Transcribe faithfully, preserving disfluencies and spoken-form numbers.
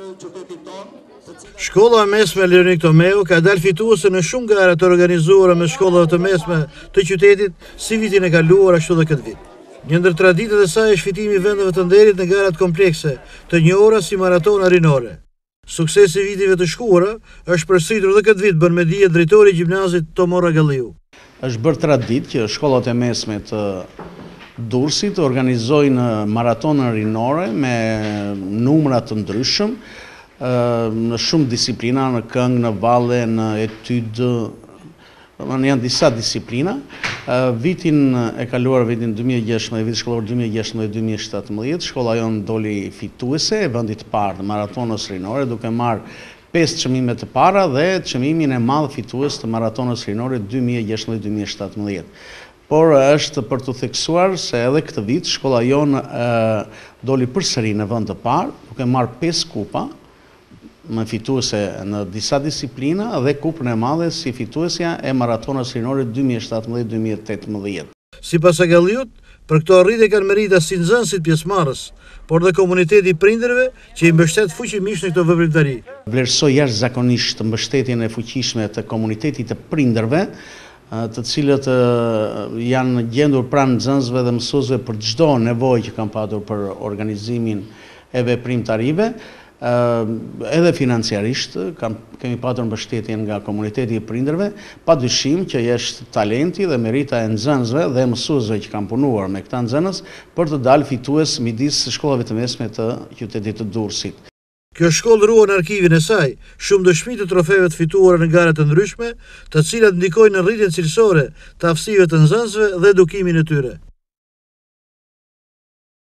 Shkolla e mesme Leonik Tomeu ka dalë fituese në shumë gara të organizuara me shkollave të mesme të qytetit si vitin e kaluar ashtu dhe këtë vit. Një ndër traditat e saj është fitimi i vendeve të nderit në garat komplekse, të njohura si maratona rinore. Suksesi i viteve të shkuara është përsëritur edhe këtë vit, bën me dije drejtori i gjimnazit Tomor Ragalliu. Është bërë traditë që shkollat e mesme të Durrësit organizojnë maratonën rinore me numra të ndryshëm në shumë disiplina, në këngë, në valle, në etydë, janë disa disiplina. Vitin e kaluar, vitin dy mijë e gjashtëmbëdhjetë, vit shkollor dy mijë e gjashtëmbëdhjetë dy mijë e shtatëmbëdhjetë, shkolla jonë doli fituese e vendit të parë të maratonës rinore, duke marrë pesë çmime të para dhe çmimin e madh fitues të maratonës rinore dy mijë e gjashtëmbëdhjetë dy mijë e shtatëmbëdhjetë. Por është për të theksuar se edhe këtë vit shkolla jonë doli përsëri në vend të parë, duke marrë pesë kupa, me fituese në disa disiplina dhe kupën e madhe si fituesja e maratonës rinore dy mijë e shtatëmbëdhjetë dy mijë e tetëmbëdhjetë. Sipas Ragalliut, për këto arritje kanë merita si nxënësit pjesëmarrës, por dhe komuniteti i prindërve që i mbështet fuqimisht në këtë veprimtari. Vlerësoj jashtëzakonisht mbështetjen e fuqishme të komunitetit të prindërve, të cilët janë gjendur pranë nxënësve dhe mësuesve për çdo nevojë që kanë patur për organizimin e veprimtarive. Edhe financiarisht kemi patur mbështetje nga komuniteti i prindërve, padyshim që është talenti dhe merita e nxënësve dhe mësuesve që kanë punuar me këta nxënës për të dalë fitues midis shkollave të mesme të qytetit të Durrësit. Kjo shkollë ruan arkivin e saj, shumë dëshmi të trofeve të fituara në gara të ndryshme, të cilat ndikojnë në rritjen cilësore të aftësive të nxënësve dhe edukimin e tyre.